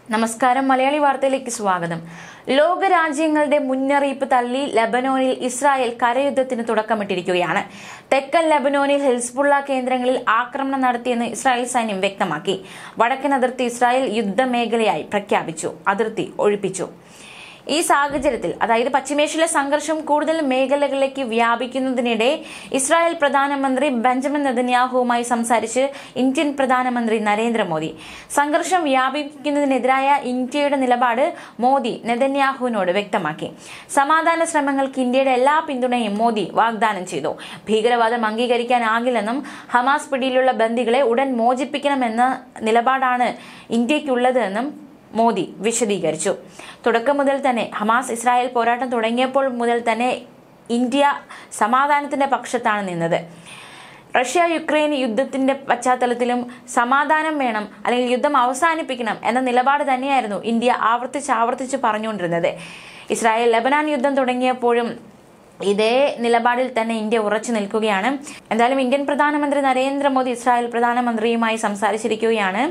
നമസ്കാരം. മലയാളി വാർത്തയിലേക്ക് സ്വാഗതം. ലോകരാജ്യങ്ങളുടെ മുന്നറിയിപ്പ് തള്ളി ലബനോനിൽ ഇസ്രായേൽ കരയുദ്ധത്തിന് തുടക്കമിട്ടിരിക്കുകയാണ്. തെക്കൻ ലബനോനിൽ ഹിസ്ബുള്ള കേന്ദ്രങ്ങളിൽ ആക്രമണം നടത്തിയെന്ന് ഇസ്രായേൽ സൈന്യം വ്യക്തമാക്കി. വടക്കൻ അതിർത്തി ഇസ്രായേൽ യുദ്ധമേഖലയായി പ്രഖ്യാപിച്ചു, അതിർത്തി ഒഴിപ്പിച്ചു. ഈ സാഹചര്യത്തിൽ, അതായത് പശ്ചിമേഷ്യയിലെ സംഘർഷം കൂടുതൽ മേഖലകളിലേക്ക് വ്യാപിക്കുന്നതിനിടെ ഇസ്രായേൽ പ്രധാനമന്ത്രി ബെഞ്ചമിൻ നെതന്യാഹുവുമായി സംസാരിച്ച് ഇന്ത്യൻ പ്രധാനമന്ത്രി നരേന്ദ്രമോദി. സംഘർഷം വ്യാപിപ്പിക്കുന്നതിനെതിരായ ഇന്ത്യയുടെ നിലപാട് മോദി നെതന്യാഹുവിനോട് വ്യക്തമാക്കി. സമാധാന ശ്രമങ്ങൾക്ക് ഇന്ത്യയുടെ എല്ലാ പിന്തുണയും മോദി വാഗ്ദാനം ചെയ്തു. ഭീകരവാദം അംഗീകരിക്കാനാകില്ലെന്നും ഹമാസ് പിടിയിലുള്ള ബന്ദികളെ ഉടൻ മോചിപ്പിക്കണമെന്ന നിലപാടാണ് ഇന്ത്യക്കുള്ളത് എന്നും മോദി വിശദീകരിച്ചു. തുടക്കം മുതൽ തന്നെ ഹമാസ് ഇസ്രായേൽ പോരാട്ടം തുടങ്ങിയപ്പോൾ മുതൽ തന്നെ ഇന്ത്യ സമാധാനത്തിന്റെ പക്ഷത്താണ് നിന്നത്. റഷ്യ യുക്രൈൻ യുദ്ധത്തിന്റെ പശ്ചാത്തലത്തിലും സമാധാനം വേണം, അല്ലെങ്കിൽ യുദ്ധം അവസാനിപ്പിക്കണം എന്ന നിലപാട് തന്നെയായിരുന്നു ഇന്ത്യ ആവർത്തിച്ച് പറഞ്ഞുകൊണ്ടിരുന്നത്. ഇസ്രായേൽ ലബനാൻ യുദ്ധം തുടങ്ങിയപ്പോഴും ഇതേ നിലപാടിൽ തന്നെ ഇന്ത്യ ഉറച്ചു നിൽക്കുകയാണ്. എന്തായാലും ഇന്ത്യൻ പ്രധാനമന്ത്രി നരേന്ദ്രമോദി ഇസ്രായേൽ പ്രധാനമന്ത്രിയുമായി സംസാരിച്ചിരിക്കുകയാണ്.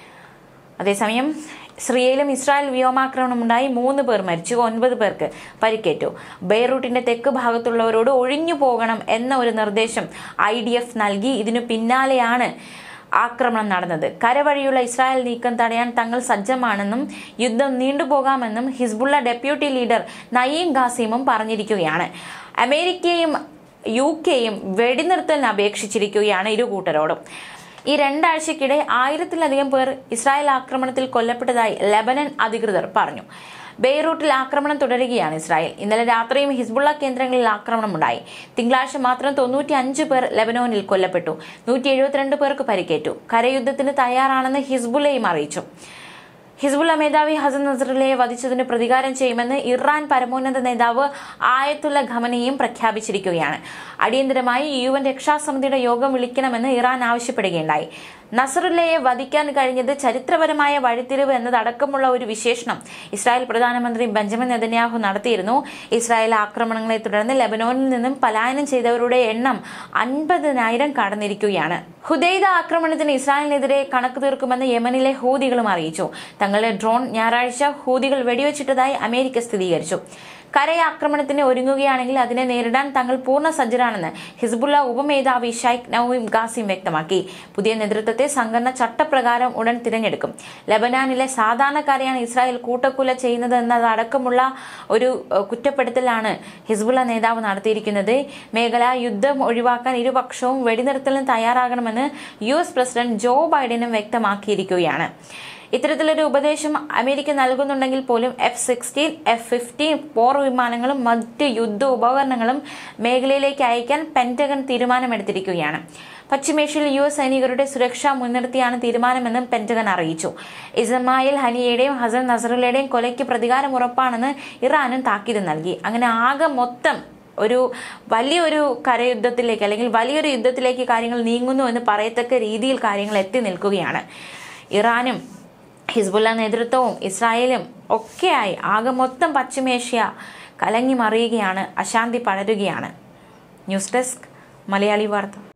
അതേസമയം സിറിയയിലും ഇസ്രായേൽ വ്യോമാക്രമണമുണ്ടായി 3 പേർ മരിച്ചു, 9 പേർക്ക് പരിക്കേറ്റു. ബെയ്റൂട്ടിന്റെ തെക്ക് ഭാഗത്തുള്ളവരോട് ഒഴിഞ്ഞു പോകണം എന്ന ഒരു നിർദ്ദേശം IDF നൽകി. ഇതിനു പിന്നാലെയാണ് ആക്രമണം നടന്നത്. കരവഴിയുള്ള ഇസ്രായേൽ നീക്കം തടയാൻ തങ്ങൾ സജ്ജമാണെന്നും യുദ്ധം നീണ്ടുപോകാമെന്നും ഹിസ്ബുള്ള ഡെപ്യൂട്ടി ലീഡർ നയീം ഖാസിമും പറഞ്ഞിരിക്കുകയാണ്. അമേരിക്കയും UK-യും വെടിനിർത്തലിന് അപേക്ഷിച്ചിരിക്കുകയാണ് ഇരു കൂട്ടരോടും. ഈ 2 ആഴ്ചക്കിടെ 1000-ലധികം പേർ ഇസ്രായേൽ ആക്രമണത്തിൽ കൊല്ലപ്പെട്ടതായി ലെബനൻ അധികൃതർ പറഞ്ഞു. ബെയ്റൂട്ടിൽ ആക്രമണം തുടരുകയാണ് ഇസ്രായേൽ. ഇന്നലെ രാത്രിയും ഹിസ്ബുള്ള കേന്ദ്രങ്ങളിൽ ആക്രമണമുണ്ടായി. തിങ്കളാഴ്ച മാത്രം 95 പേർ ലെബനോനിൽ കൊല്ലപ്പെട്ടു, 172 പേർക്ക് പരിക്കേറ്റു. കരയുദ്ധത്തിന് തയ്യാറാണെന്ന് ഹിസ്ബുള്ളയും അറിയിച്ചു. ഹിസ്ബുള്ള മേധാവി ഹസൻ നസ്രല്ലയെ വധിച്ചതിന് പ്രതികാരം ചെയ്യുമെന്ന് ഇറാൻ പരമോന്നത നേതാവ് ആയത്തുള്ള ഖമനിയും പ്രഖ്യാപിച്ചിരിക്കുകയാണ്. അടിയന്തരമായി UN രക്ഷാസമിതിയുടെ യോഗം വിളിക്കണമെന്ന് ഇറാൻ ആവശ്യപ്പെടുകയുണ്ടായി. നസ്രല്ലയെ വധിക്കാൻ കഴിഞ്ഞത് ചരിത്രപരമായ വഴിത്തിരിവ് എന്നതടക്കമുള്ള ഒരു വിശേഷണം ഇസ്രായേൽ പ്രധാനമന്ത്രി ബെഞ്ചമിൻ നെതന്യാഹു നടത്തിയിരുന്നു. ഇസ്രായേൽ ആക്രമണങ്ങളെ തുടർന്ന് ലെബനോനിൽ നിന്നും പലായനം ചെയ്തവരുടെ എണ്ണം 50,000 കടന്നിരിക്കുകയാണ്. ഹുദൈദ ആക്രമണത്തിന് ഇസ്രായേലിനെതിരെ കണക്ക് തീർക്കുമെന്ന് യമനിലെ ഹൂതികളും അറിയിച്ചു. തങ്ങളുടെ ഡ്രോൺ ഞായറാഴ്ച ഹൂതികൾ വെടിവെച്ചിട്ടതായി അമേരിക്ക സ്ഥിരീകരിച്ചു. കരയാക്രമണത്തിന് ഒരുങ്ങുകയാണെങ്കിൽ അതിനെ നേരിടാൻ തങ്ങൾ പൂർണ്ണ സജ്ജരാണെന്ന് ഹിസ്ബുള്ള ഉപമേധാവി ഷൈഖ് നൌം ഖാസിം വ്യക്തമാക്കി. പുതിയ നേതൃത്വത്തെ സംഘടന ചട്ടപ്രകാരം ഉടൻ തിരഞ്ഞെടുക്കും. ലബനാനിലെ സാധാരണക്കാരെയാണ് ഇസ്രായേൽ കൂട്ടക്കൊല ചെയ്യുന്നത് എന്നതടക്കമുള്ള ഒരു കുറ്റപ്പെടുത്തലാണ് ഹിസ്ബുള്ള നേതാവ് നടത്തിയിരിക്കുന്നത്. മേഖല യുദ്ധം ഒഴിവാക്കാൻ ഇരുപക്ഷവും വെടിനിർത്തലിന് തയ്യാറാകണമെന്ന് US പ്രസിഡന്റ് ജോ ബൈഡനും വ്യക്തമാക്കിയിരിക്കുകയാണ്. ഇത്തരത്തിലൊരു ഉപദേശം അമേരിക്ക നൽകുന്നുണ്ടെങ്കിൽ പോലും F-16, F-15 പോർ വിമാനങ്ങളും മറ്റ് യുദ്ധ ഉപകരണങ്ങളും മേഖലയിലേക്ക് അയക്കാൻ പെന്റഗൺ തീരുമാനമെടുത്തിരിക്കുകയാണ്. പശ്ചിമേഷ്യയിൽ US സൈനികരുടെ സുരക്ഷ മുൻനിർത്തിയാണ് തീരുമാനമെന്നും പെന്റഗൺ അറിയിച്ചു. ഇസ്മായിൽ ഹനിയയുടെയും ഹസൻ നസ്രല്ലയുടെയും കൊലയ്ക്ക് പ്രതികാരം ഉറപ്പാണെന്ന് ഇറാനും താക്കീത് നൽകി. അങ്ങനെ ആകെ മൊത്തം ഒരു വലിയൊരു കരയുദ്ധത്തിലേക്ക്, അല്ലെങ്കിൽ വലിയൊരു യുദ്ധത്തിലേക്ക് കാര്യങ്ങൾ നീങ്ങുന്നു എന്ന് പറയത്തക്ക രീതിയിൽ കാര്യങ്ങൾ എത്തി നിൽക്കുകയാണ്. ഇറാനും ഹിസ്ബുള്ള നേതൃത്വവും ഇസ്രായേലും ഒക്കെയായി ആകെ മൊത്തം പശ്ചിമേഷ്യ കലങ്ങി മറിയുകയാണ്, അശാന്തി പടരുകയാണ്. ന്യൂസ് ഡെസ്ക് മലയാളി വാർത്ത.